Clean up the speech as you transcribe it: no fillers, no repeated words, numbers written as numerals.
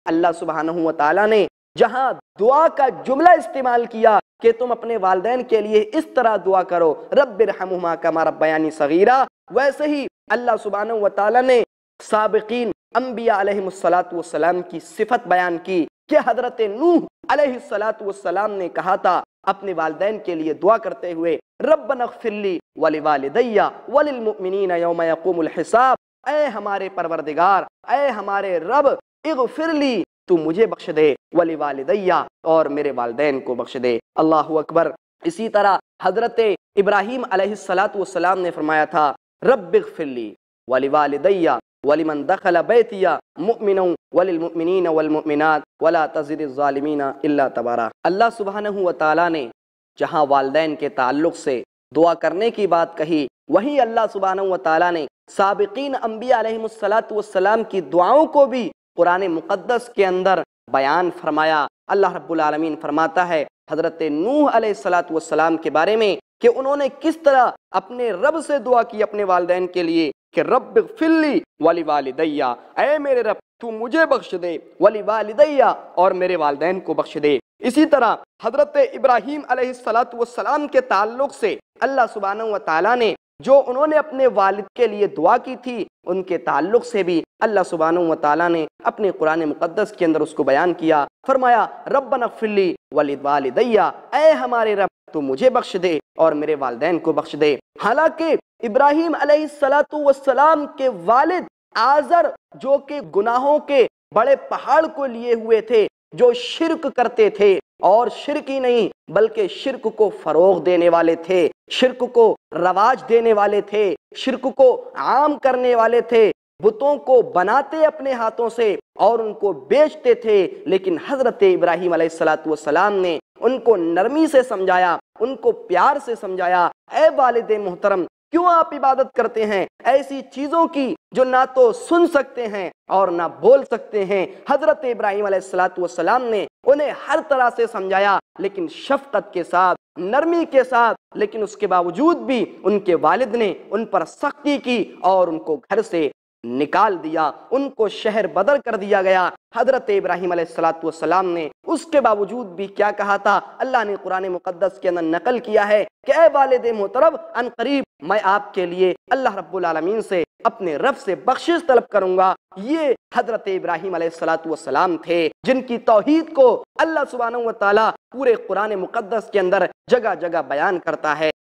اللہ سبحانہ و تعالیٰ نے جہاں دعا کا جملہ استعمال کیا کہ تم اپنے والدین کے لیے اس طرح دعا کرو رب ارحمہما کما ربیانی صغیرا، ویسے ہی اللہ سبحانہ و تعالیٰ نے سابقین انبیاء علیہ السلام کی صفت بیان کی کہ حضرت نوح علیہ السلام نے کہا تھا اپنے والدین کے لیے دعا کرتے ہوئے ربنا اغفر لی ولوالدی وللمؤمنین یوم یقوم الحساب، اے ہمارے پروردگار، اے ہمارے رب، اغفر لی، تو مجھے بخش دے، ولوالدی، اور میرے والدین کو بخش دے۔ اللہ اکبر۔ اسی طرح حضرت ابراہیم علیہ السلام نے فرمایا تھا رب اغفر لی ولوالدی ولمن دخل بیتی مؤمنا وللمؤمنین والمؤمنات ولا تزد الظالمین الا تبارا۔ اللہ سبحانہ و تعالیٰ نے جہاں والدین کے تعلق سے دعا کرنے کی بات کہی، وہیں اللہ سبحانہ و تعالیٰ نے سابقین انبیاء علیہ السلام کی دعاؤں کو بھی قرآن مقدس کے اندر بیان فرمایا۔ اللہ رب العالمین فرماتا ہے حضرت نوح علیہ السلام کے بارے میں کہ انہوں نے کس طرح اپنے رب سے دعا کی اپنے والدین کے لیے کہ رب اغفر لی ولوالدی، اے میرے رب تو مجھے بخش دے، ولوالدی، اور میرے والدین کو بخش دے۔ اسی طرح حضرت ابراہیم علیہ السلام کے تعلق سے اللہ سبحانہ و تعالیٰ نے جو انہوں نے اپنے والد کے لیے دعا کی تھی، ان کے تعلق سے بھی اللہ سبحانہ و تعالیٰ نے اپنے قرآن مقدس کے اندر اس کو بیان کیا۔ فرمایا ربنا اغفر لی ولوالدی، اے ہمارے رب تو مجھے بخش دے اور میرے والدین کو بخش دے۔ حالانکہ ابراہیم علیہ السلام کے والد آزر جو کہ گناہوں کے بڑے پہاڑ کو لیے ہوئے تھے، جو شرک کرتے تھے، اور شرک ہی نہیں بلکہ شرک کو فروغ دینے والے تھے، شرک کو رواج دینے والے تھے، شرک کو عام کرنے والے تھے، بتوں کو بناتے اپنے ہاتھوں سے اور ان کو بیچتے تھے۔ لیکن حضرت ابراہیم علیہ السلام نے ان کو نرمی سے سمجھایا، ان کو پیار سے سمجھایا، اے والد محترم کیوں آپ عبادت کرتے ہیں ایسی چیزوں کی جو نہ تو سن سکتے ہیں اور نہ بول سکتے ہیں۔ حضرت ابراہیم علیہ السلام نے انہیں ہر طرح سے سمجھایا، لیکن شفقت کے ساتھ، نرمی کے ساتھ، لیکن اس کے باوجود بھی ان کے والد نے ان پر سختی کی اور ان کو گھر سے نکال دیا، ان کو شہر بدر کر دیا گیا۔ حضرت ابراہیم علیہ السلام نے اس کے باوجود بھی کیا کہا تھا، اللہ نے قرآن مقدس کے اندر نقل کیا ہے کہ اے والد محترم، ان قریب میں آپ کے لیے اللہ رب العالمین سے اپنے رب سے بخشش طلب کروں گا۔ یہ حضرت ابراہیم علیہ السلام تھے جن کی توحید کو اللہ سبحانہ و تعالیٰ پورے قرآن مقدس کے اندر جگہ جگہ بیان کرتا ہے۔